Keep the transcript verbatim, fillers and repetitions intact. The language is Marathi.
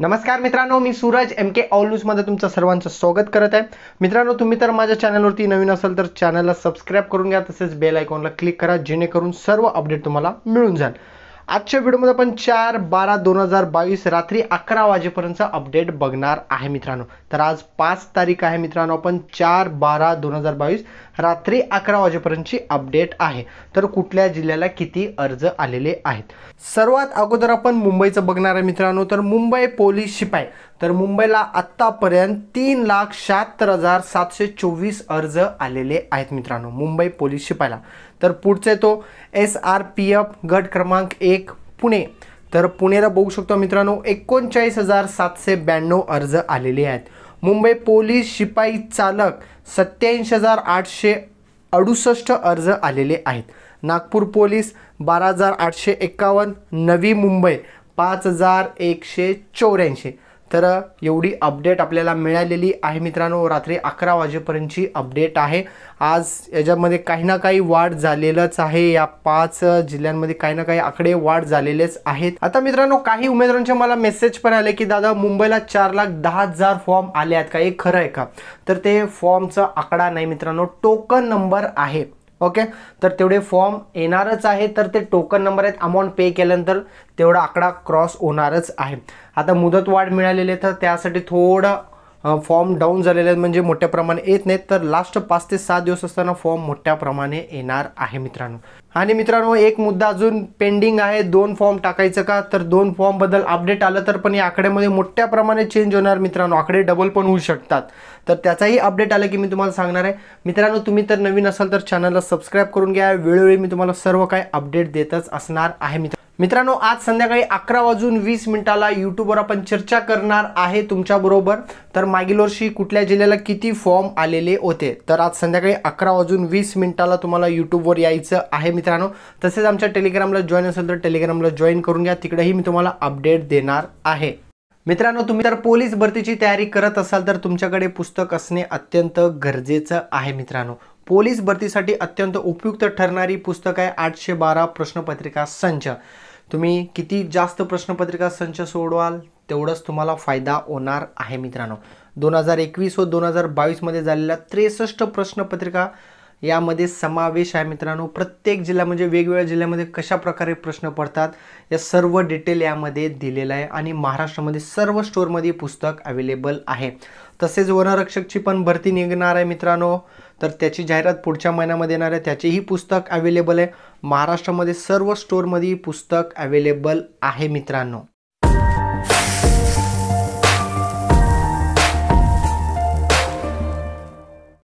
नमस्कार मित्रांनो, मी सूरज एम के ऑल न्यूजमध्ये तुमचं सर्वांचं स्वागत करत आहे. मित्रांनो, तुम्ही तर माझ्या चॅनलवरती नवीन असाल तर चॅनलला सबस्क्राईब करून घ्या, तसेच बेल आयकॉनला क्लिक करा जेणेकरून सर्व अपडेट तुम्हाला मिळून जाईल. आजच्या व्हिडिओमध्ये आपण चार बारा दोन हजार बावीस रात्री अकरा वाजेपर्यंत अपडेट बघणार आहे मित्रांनो. तर आज पाच तारीख आहे मित्रांनो, आपण चार बारा दोन हजार बावीस रात्री अकरा वाजेपर्यंतची अपडेट आहे. तर कुठल्या जिल्ह्याला किती अर्ज आलेले आहेत. सर्वात अगोदर आपण मुंबईचं बघणार आहे मित्रांनो. तर मुंबई पोलीस शिपाई, तर मुंबईला आत्तापर्यंत तीन लाख शहात्तर हजार सातशे चोवीस अर्ज आलेले आहेत मित्रांनो, मुंबई पोलीस शिपाईला. तर पुढचे तो एस आर पी एफ गट क्रमांक एक पुणे. तर पुणेला बघू शकतो मित्रांनो, एकोणचाळीस हजार सातशे ब्याण्णव अर्ज आलेले आहेत. मुंबई पोलीस शिपाई चालक सत्याऐंशी हजार आठशे अडुसष्ट अर्ज आलेले आहेत. नागपूर पोलीस बारा हजार आठशे एक्कावन्न, नवी मुंबई पाच हजार एकशे चौऱ्याऐंशी. तर एवढी अपडेट आपल्याला मिळालेली आहे मित्रांनो. रात्री अकरा वाजेपर्यंतची अपडेट आहे. आज याच्यामध्ये काही ना काही वाढ झालेलंच आहे. या पाच जिल्ह्यांमध्ये काही ना काही आकडे वाढ झालेलेच आहेत. आता मित्रांनो, काही उमेदवारांचे मला मेसेज पण आले की दादा मुंबईला चार लाख दहा हजार फॉर्म आले आहेत का, हे खरं आहे का? तर ते फॉर्मचा आकडा नाही मित्रांनो, टोकन नंबर आहे. ओके, तर तेवढे फॉर्म येणारच आहे. तर ते टोकन नंबर आहेत, अमाऊंट पे केल्यानंतर तेवढा आकडा क्रॉस होणारच आहे. आता मुदतवाढ मिळालेली आहे, तर त्यासाठी थोडं फॉर्म डाऊन झालेले आहेत, म्हणजे मोठ्या प्रमाणे येत नाहीत. तर लास्ट पाच ते सात दिवस असताना फॉर्म मोठ्या प्रमाणे येणार आहे मित्रांनो. आणि मित्रांनो, एक मुद्दा अजून पेंडिंग आहे, दोन फॉर्म टाकायचं का? तर दोन फॉर्म बद्दल अपडेट आलं तर पण या आकड्यामध्ये मोठ्या प्रमाणे चेंज होणार मित्रांनो, आकडे डबल पण होऊ शकतात. तर त्याचाही अपडेट आलं की मी तुम्हाला सांगणार आहे मित्रांनो. तुम्ही तर नवीन असाल तर चॅनलला सबस्क्राईब करून घ्या, वेळोवेळी मी तुम्हाला सर्व काही अपडेट देतच असणार आहे मित्र मित्रांनो. आज संध्याकाळी अकरा वाजून वीस मिनिटाला यूट्यूबवर आपण चर्चा करणार आहे तुमच्याबरोबर. तर मागील वर्षी कुठल्या जिल्ह्याला किती फॉर्म आलेले होते, तर आज संध्याकाळी अकरा वाजून वीस मिनिटाला तुम्हाला यूट्यूबवर यायचं आहे मित्रांनो. तसेच आमच्या टेलिग्रामला जॉईन असेल तर टेलिग्रामला जॉईन करून घ्या, तिकडेही मी तुम्हाला अपडेट देणार आहे. मित्रांनो, तुम्ही तर पोलीस भरतीची तयारी करत असाल तर तुमच्याकडे पुस्तक असणे अत्यंत गरजेचं आहे मित्रांनो. पोलीस भरतीसाठी अत्यंत उपयुक्त ठरणारी पुस्तक आहे आठशे बारा प्रश्नपत्रिका संच. तुम्ही किती जास्त प्रश्नपत्रिका संच सोडवाल तेवढंच तुम्हाला फायदा होणार आहे मित्रांनो. दोन हजार एकवीस व दोन हजार बावीसमध्ये झालेल्या त्रेसष्ट प्रश्नपत्रिका यामध्ये समावेश आहे मित्रांनो. प्रत्येक जिल्हा म्हणजे वेगवेगळ्या जिल्ह्यामध्ये कशा प्रकारे प्रश्न पडतात या सर्व डिटेल यामध्ये दिलेलं आहे. आणि महाराष्ट्रामध्ये सर्व स्टोअरमध्ये पुस्तक अवेलेबल आहे. तसेच वनरक्षकची पण भरती निघणार आहे मित्रांनो, तर त्याची जाहिरात पुढच्या महिन्यामध्ये येणार आहे. त्याचेही पुस्तक अवेलेबल आहे. महाराष्ट्रामध्ये सर्व स्टोअरमध्ये पुस्तक अवेलेबल आहे मित्रांनो.